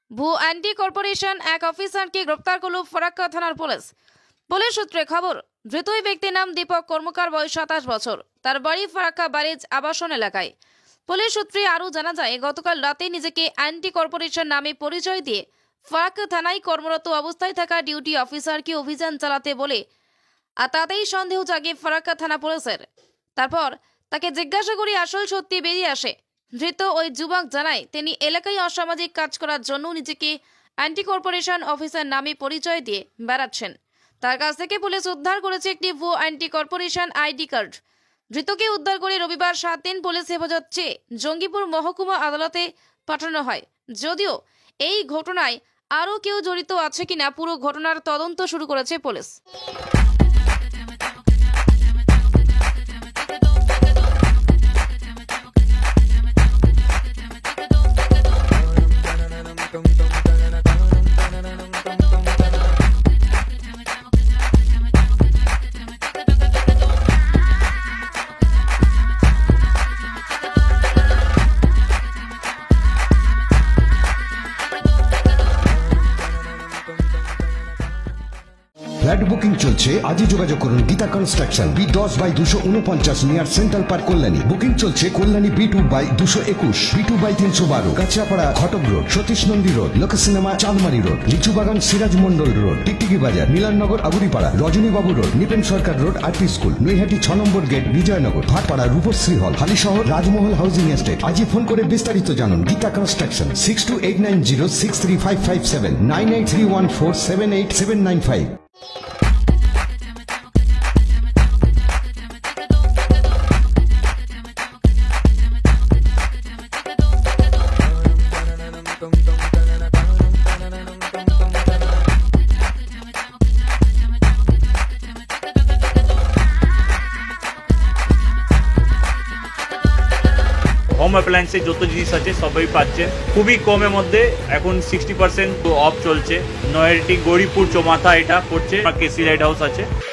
ভু anti corporation এক অফিসারকে গ্রেপ্তার করল ফরাক্কা থানার পুলিশ। পুলিশ সূত্রে খবর, ধৃত ওই ব্যক্তির নাম দীপক কর্মকার, বয়স 27 বছর। তার বাড়ি ফরাক্কা ব্যারেজ আবাসন এলাকায়। পুলিশ সূত্রে আরও জানা যায়, গতকাল রাতে নিজেকে অ্যান্টি কর্পোরেশন নামে পরিচয় দিয়ে ফরাক্কা থানায় কর্মরত অবস্থায় থাকা ডিউটি অফিসারকে অভিযান চালাতে বলে আর তাতেই সন্দেহ জাগে ফরাক্কা থানা পুলিশের। তারপর তাকে জিজ্ঞাসা করে আসল সত্যি বেরিয়ে আসে। ধৃত ওই যুবক জানায়, তিনি এলাকায় অসামাজিক কাজ করার জন্য নিজেকে অ্যান্টি কর্পোরেশন অফিসার নামে পরিচয় দিয়ে বেড়াচ্ছেন। তার কাছ থেকে পুলিশ উদ্ধার করেছে একটি ভুয়ো অ্যান্টি কর্পোরেশন আইডি কার্ড। ধৃতকে উদ্ধার করে রবিবার 7 দিন পুলিশ হেফাজত চেয়ে জঙ্গিপুর মহকুমা আদালতে পাঠানো হয়। যদিও এই ঘটনায় আরও কেউ জড়িত আছে কিনা পুরো ঘটনার তদন্ত শুরু করেছে পুলিশ। ফ্ল্যাট বুকিং চলছে, আজই যোগাযোগ করুন Geeta construction, B10/249 near central park, Kalyani. Booking চলছে Kalyani B2/221, B2/312, Kanchrapara Ghatak road, Satish Nandi road, Lok cinema Chandmari road, Lichubagan Siraj Mondal road, Tiktiki Bazar, Milannagar Aguripara, Rajanibabu road, Nipen Sarkar road, RP school, Naihati 6 নম্বর gate, Bijoynagar, Bhatpara, Rupashree hall, Halishahar, Rajmahal housing estate. আজই ফোন করে বিস্তারিত জানুন। গীতা কনস্ট্রাকশন 6289063557, 9831478795। হোম অ্যাপ্লায়েন্সে যত জিনিস আছে সবই পাচ্ছেন খুবই কমের মধ্যে। এখন 60% অফ চলছে। নয়ারটি গৌরীপুর চৌমাথা এটা পড়ছে, কেসি লাইট হাউস আছে।